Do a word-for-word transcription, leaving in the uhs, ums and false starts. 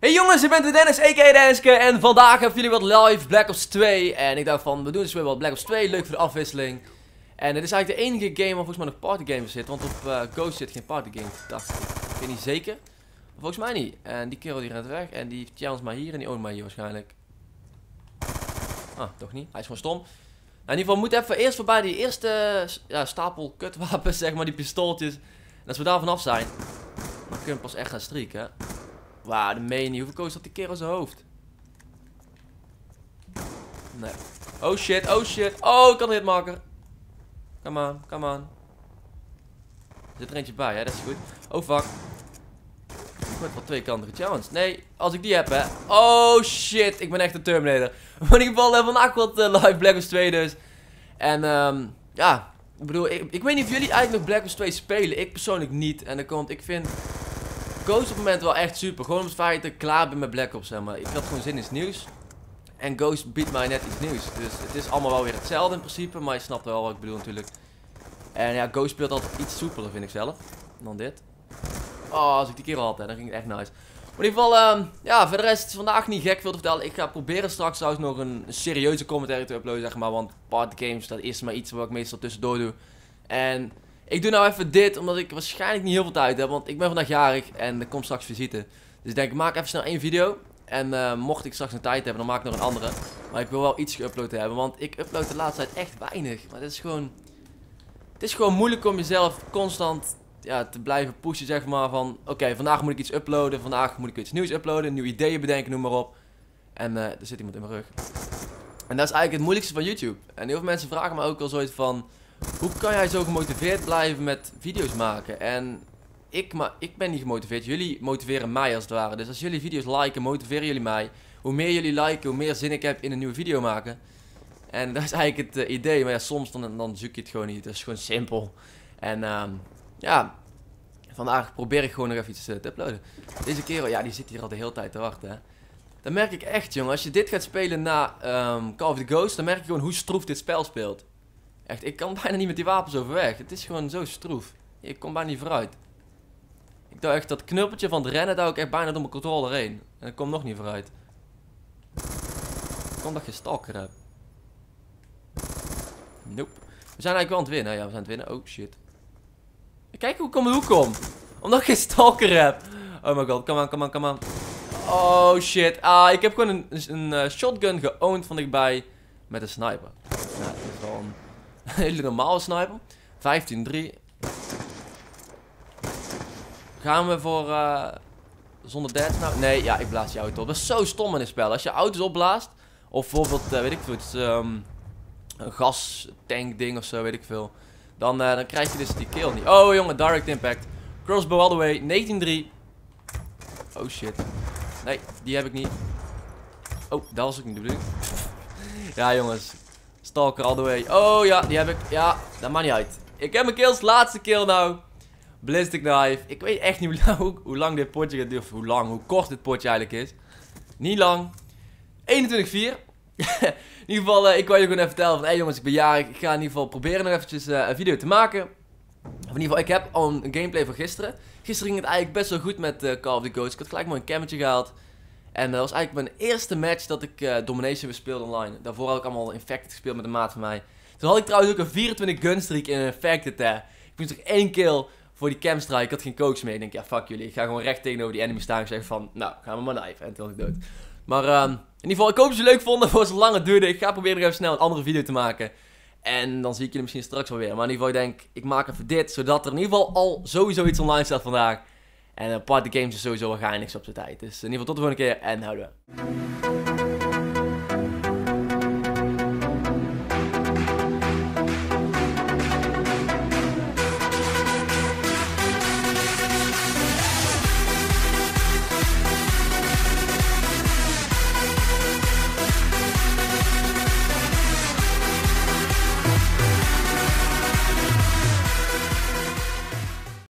Hey jongens, ik ben de Dennis, a k a Denniske. En vandaag hebben jullie wat live Black Ops twee. En ik dacht van, we doen dus weer wat Black Ops twee. Leuk voor de afwisseling. En het is eigenlijk de enige game waar volgens mij nog partygames zit. Want op uh, Ghost zit geen partygames. Dacht ik. Ik weet niet zeker. Volgens mij niet. En die kerel die rent weg. En die challenge maar hier en die oont maar hier waarschijnlijk. Ah, toch niet. Hij is gewoon stom. Nou, in ieder geval, we moeten even eerst voorbij die eerste ja, stapel kutwapens, zeg maar, die pistooltjes. En als we daar vanaf zijn, dan kunnen we pas echt gaan streaken, hè. Wauw, de meen niet. Hoeveel koos had die kerel in zijn hoofd? Nee. Oh shit, oh shit. Oh, ik kan een hitmarker. Come on, come on. Er zit er eentje bij, hè? Dat is goed. Oh fuck. Ik word van twee kanten gechallenged. Nee, als ik die heb, hè. Oh shit, ik ben echt een Terminator. Maar in ieder geval, uh, vandaag wat uh, live Black Ops twee dus. En um, ja, ik bedoel, ik, ik weet niet of jullie eigenlijk nog Black Ops twee spelen. Ik persoonlijk niet. En dat komt, ik vind Ghost op het moment wel echt super. Gewoon om het feit dat ik klaar ben met Black Ops, zeg maar. Ik had gewoon zin in iets nieuws. En Ghost biedt mij net iets nieuws. Dus het is allemaal wel weer hetzelfde in principe. Maar je snapt wel wat ik bedoel natuurlijk. En ja, Ghost speelt altijd iets soepeler, vind ik zelf. Dan dit. Oh, als ik die keer al had, hè, dan ging het echt nice. Maar in ieder geval, um, ja, voor de rest is vandaag niet gek veel te vertellen. Ik ga proberen straks trouwens nog een, een serieuze commentary te uploaden, zeg maar. Want party games, dat is maar iets wat ik meestal tussendoor doe. En ik doe nou even dit, omdat ik waarschijnlijk niet heel veel tijd heb. Want ik ben vandaag jarig en er komt straks visite. Dus ik denk, ik maak even snel één video. En uh, mocht ik straks een tijd hebben, dan maak ik nog een andere. Maar ik wil wel iets geüpload hebben, want ik upload de laatste tijd echt weinig. Maar het is gewoon, het is gewoon moeilijk om jezelf constant ja, te blijven pushen, zeg maar, van oké, okay, vandaag moet ik iets uploaden, vandaag moet ik iets nieuws uploaden, nieuwe ideeën bedenken, noem maar op. En uh, er zit iemand in mijn rug. En dat is eigenlijk het moeilijkste van YouTube. En heel veel mensen vragen me ook al zoiets van, hoe kan jij zo gemotiveerd blijven met video's maken? En ik, maar, ik ben niet gemotiveerd, jullie motiveren mij als het ware. Dus als jullie video's liken, motiveren jullie mij. Hoe meer jullie liken, hoe meer zin ik heb in een nieuwe video maken. En dat is eigenlijk het uh, idee, maar ja, soms dan, dan zoek je het gewoon niet, dat is gewoon simpel. En um, ja, vandaag probeer ik gewoon nog even iets uh, te uploaden. Deze kerel, ja, die zit hier al de hele tijd te wachten, hè. Dan merk ik echt, jongen, als je dit gaat spelen na um, Call of the Ghost, dan merk je gewoon hoe stroef dit spel speelt. Echt, ik kan bijna niet met die wapens overweg. Het is gewoon zo stroef. Ik kom bijna niet vooruit. Ik dacht echt dat knuppeltje van het rennen, daar ook echt bijna door mijn controller heen. En ik kom nog niet vooruit. Komt dat je stalker hebt. Nope. We zijn eigenlijk wel aan het winnen. Ja, we zijn aan het winnen. Oh shit. Kijk hoe ik om de hoek kom. Omdat ik geen stalker heb. Oh my god, come on, come on, come on. Oh shit. Ah, ik heb gewoon een, een, een uh, shotgun geowned van dichtbij met een sniper. Nou, het is wel een hele normale sniper. vijftien drie. Gaan we voor uh, zonder deads nou? Nee, ja, ik blaas je auto op. Dat is zo stom in dit spel. Als je auto's opblaast, of bijvoorbeeld, uh, weet ik veel, iets, um, een gastank ding of zo, weet ik veel. Dan, uh, dan krijg je dus die kill niet. Oh jongen, direct impact. Crossbow all the way, negentien drie. Oh shit. Nee, die heb ik niet. Oh, dat was ook niet de bedoeling. Ja jongens. Stalker all the way. Oh ja, die heb ik. Ja, dat maakt niet uit. Ik heb mijn kills, laatste kill nou. Ballistic knife. Ik weet echt niet hoe, hoe, hoe lang dit potje gaat duren. Of hoe lang, hoe kort dit potje eigenlijk is. Niet lang. eenentwintig vier. In ieder geval, uh, ik wil je gewoon even vertellen van, hé hey jongens, ik ben jarig. Ik ga in ieder geval proberen nog eventjes uh, een video te maken. Of in ieder geval, ik heb al een, een gameplay van gisteren. Gisteren ging het eigenlijk best wel goed met uh, Call of the Ghost. Ik had gelijk maar een cammetje gehaald. En dat was eigenlijk mijn eerste match dat ik uh, Domination weer speelde online. Daarvoor had ik allemaal Infected gespeeld met een maat van mij. Toen had ik trouwens ook een vierentwintig gunstreak in een Infected. Uh. Ik moest nog één kill voor die camstrike. Ik had geen coach mee. Ik denk, ja fuck jullie. Ik ga gewoon recht tegenover die enemy staan en zeggen van, nou, gaan we maar knife. En toen was ik dood. Maar um, in ieder geval, ik hoop dat jullie het leuk vonden voor zo'n lange duurde. Ik ga proberen nog even snel een andere video te maken. En dan zie ik jullie misschien straks wel weer. Maar in ieder geval, ik denk, ik maak even dit. Zodat er in ieder geval al sowieso iets online staat vandaag. En uh, party games is sowieso wel geinig op zijn tijd. Dus in ieder geval tot de volgende keer en houden we.